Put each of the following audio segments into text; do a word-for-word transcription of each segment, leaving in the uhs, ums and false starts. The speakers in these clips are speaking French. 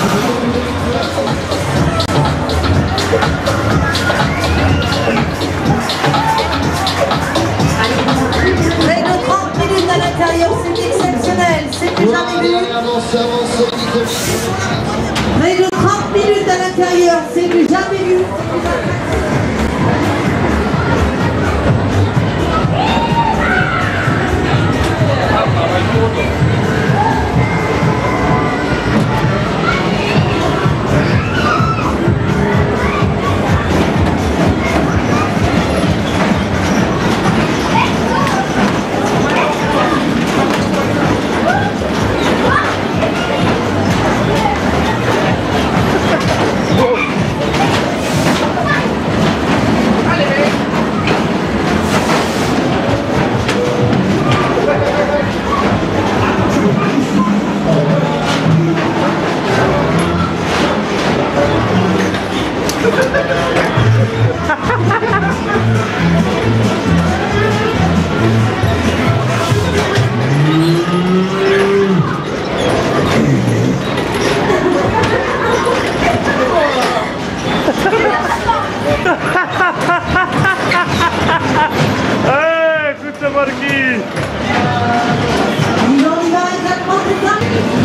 Règle trente minutes à l'intérieur, c'est exceptionnel, c'est du jamais vu. Règle trente minutes à l'intérieur, c'est du jamais vu. Hey, écoute Marquis. On y va exactement, c'est ça.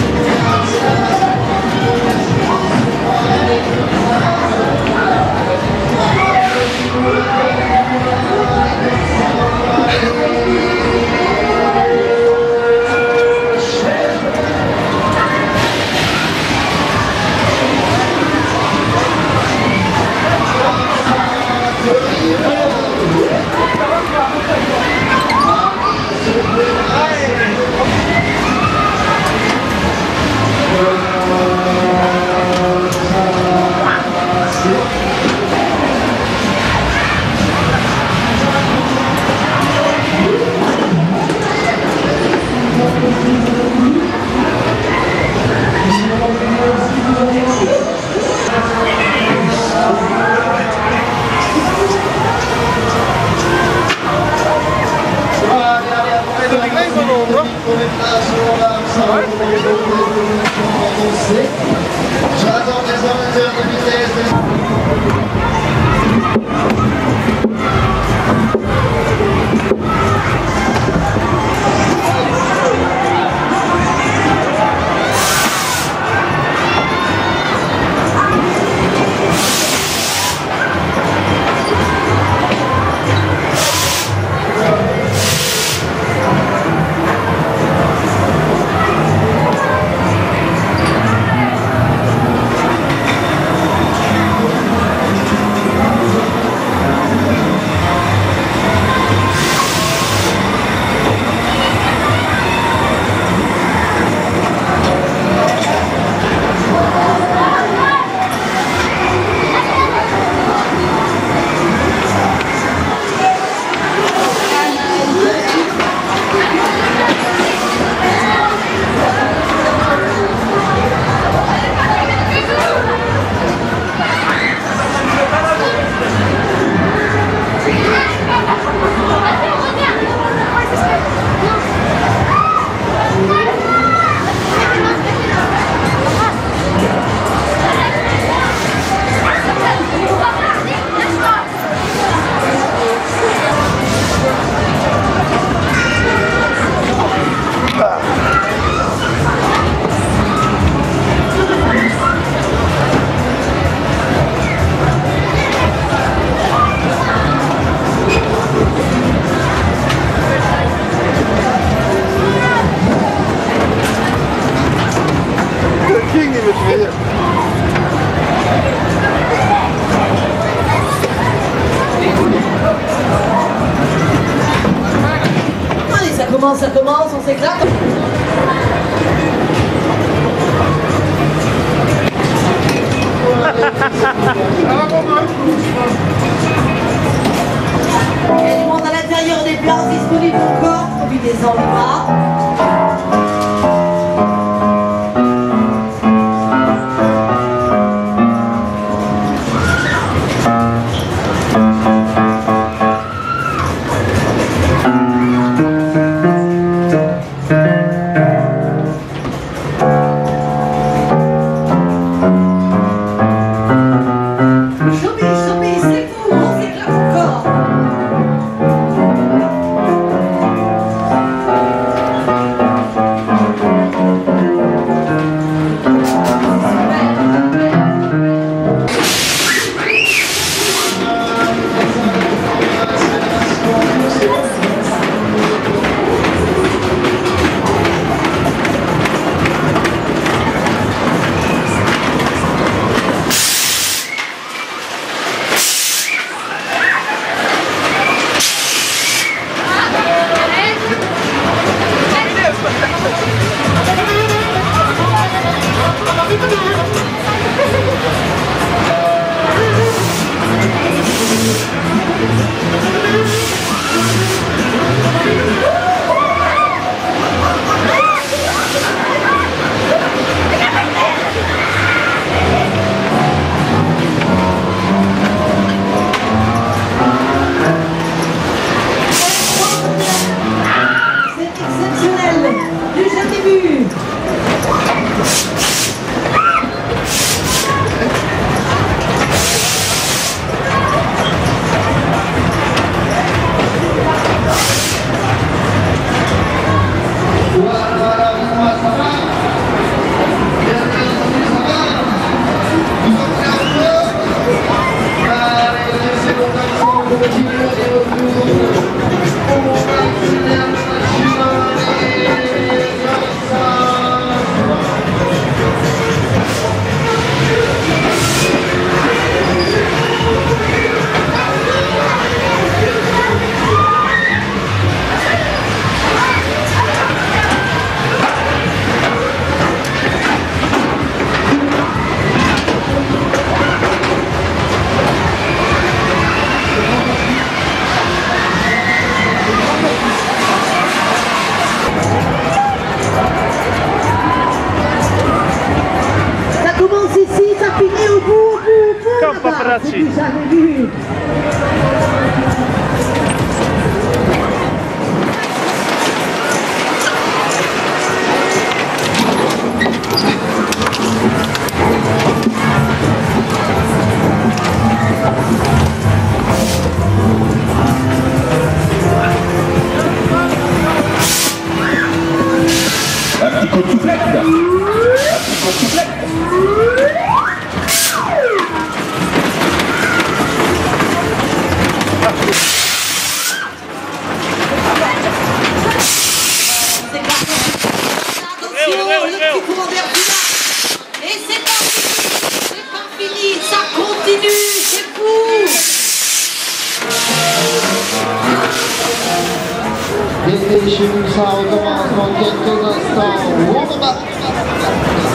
J'attends les amateurs de vitesse. Allez, ça commence, ça commence, on s'éclate. Il y a du monde à l'intérieur, des places disponibles encore, profitez-en, on y va. Paparazzi. Un petit coup de soufflette. Un petit coup de soufflette. Et c'est pas fini, c'est pas fini, ça continue, c'est fou. L'été chez nous, ça recommence dans quelques instants. On va